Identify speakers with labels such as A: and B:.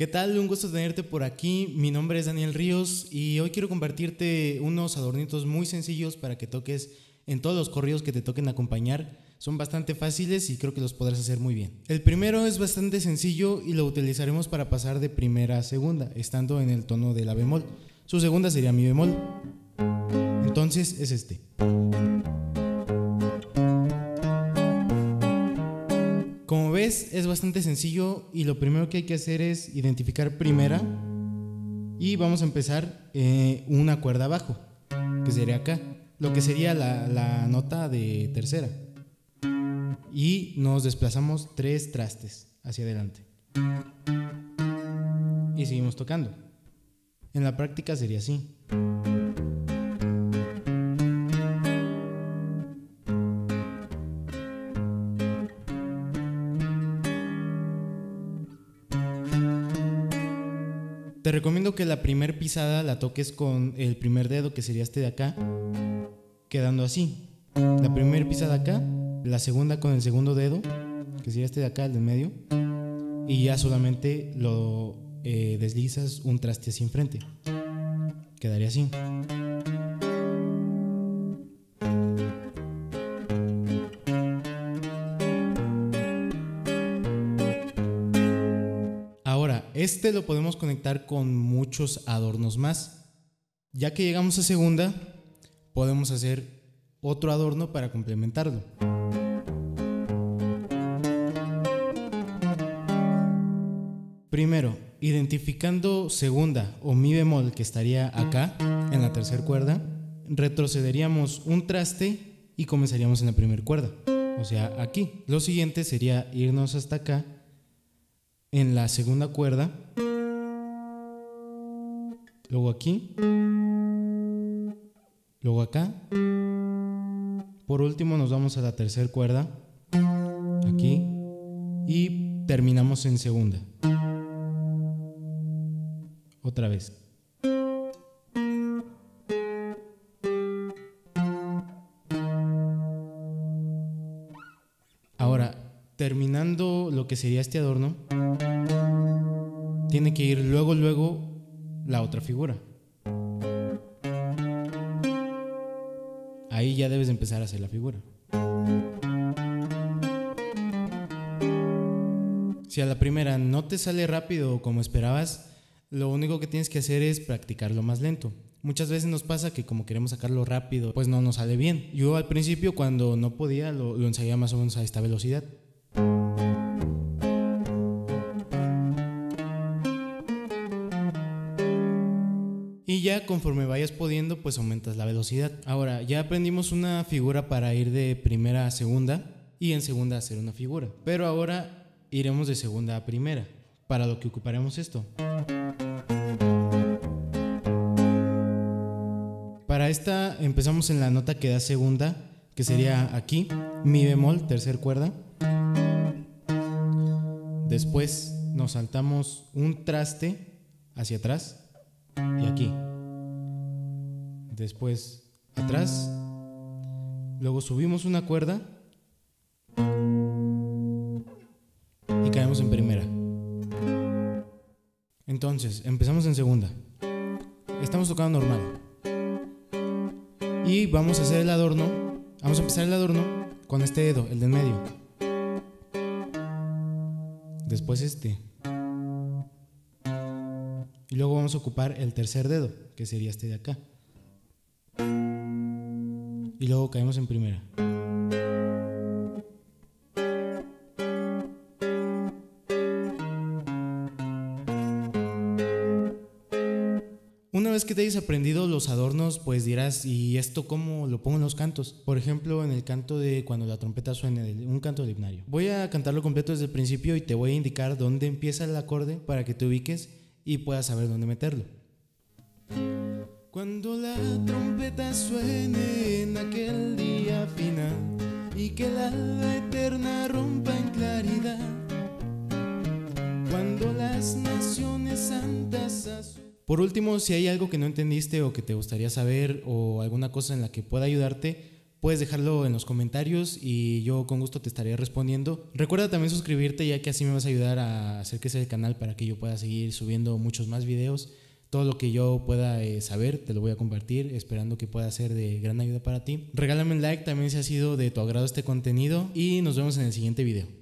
A: ¿Qué tal? Un gusto tenerte por aquí. Mi nombre es Daniel Ríos y hoy quiero compartirte unos adornitos muy sencillos para que toques en todos los corridos que te toquen acompañar. Son bastante fáciles y creo que los podrás hacer muy bien. El primero es bastante sencillo y lo utilizaremos para pasar de primera a segunda, estando en el tono de la bemol. Su segunda sería mi bemol. Entonces es este. Como ves, es bastante sencillo y lo primero que hay que hacer es identificar primera y vamos a empezar una cuerda abajo, que sería acá, lo que sería la nota de tercera. Y nos desplazamos 3 trastes hacia adelante. Y seguimos tocando. En la práctica sería así. Te recomiendo que la primer pisada la toques con el primer dedo, que sería este de acá, quedando así. La primera pisada acá, la segunda con el segundo dedo, que sería este de acá, el de medio, y ya solamente lo deslizas un traste hacia enfrente. Quedaría así. Ahora, este lo podemos conectar con muchos adornos más. Ya que llegamos a segunda, podemos hacer otro adorno para complementarlo. Primero, identificando segunda o mi bemol, que estaría acá, en la tercera cuerda, retrocederíamos un traste y comenzaríamos en la primera cuerda, o sea, aquí. Lo siguiente sería irnos hasta acá, en la segunda cuerda, luego aquí, luego acá. Por último nos vamos a la tercera cuerda, aquí, y terminamos en segunda. Otra vez. Ahora, terminando lo que sería este adorno, tiene que ir luego la otra figura. Ahí ya debes empezar a hacer la figura. Si a la primera no te sale rápido como esperabas, lo único que tienes que hacer es practicarlo más lento. Muchas veces nos pasa que como queremos sacarlo rápido, pues no nos sale bien. Yo al principio, cuando no podía, lo ensayaba más o menos a esta velocidad. Y ya conforme vayas pudiendo, pues aumentas la velocidad. Ahora, ya aprendimos una figura para ir de primera a segunda y en segunda hacer una figura. Pero ahora iremos de segunda a primera, para lo que ocuparemos esto. Para esta empezamos en la nota que da segunda, que sería aquí, mi bemol, tercera cuerda. Después nos saltamos un traste hacia atrás y aquí. Después atrás. Luego subimos una cuerda y caemos en primera. Entonces, empezamos en segunda. Estamos tocando normal. Y vamos a hacer el adorno. Vamos a empezar el adorno con este dedo, el del medio. Después este. Y luego vamos a ocupar el tercer dedo, que sería este de acá. Y luego caemos en primera. Una vez que te hayas aprendido los adornos, pues dirás, ¿y esto cómo lo pongo en los cantos? Por ejemplo, en el canto de cuando la trompeta suene, un canto del himnario. Voy a cantarlo completo desde el principio y te voy a indicar dónde empieza el acorde para que te ubiques y puedas saber dónde meterlo. Cuando la trompeta suene en aquel día final y que la alba eterna rompa en claridad, cuando las naciones santas a su... Por último, si hay algo que no entendiste o que te gustaría saber o alguna cosa en la que pueda ayudarte, puedes dejarlo en los comentarios y yo con gusto te estaré respondiendo. Recuerda también suscribirte, ya que así me vas a ayudar a hacer crecer el canal para que yo pueda seguir subiendo muchos más videos. Todo lo que yo pueda saber te lo voy a compartir, esperando que pueda ser de gran ayuda para ti. Regálame un like también si ha sido de tu agrado este contenido y nos vemos en el siguiente video.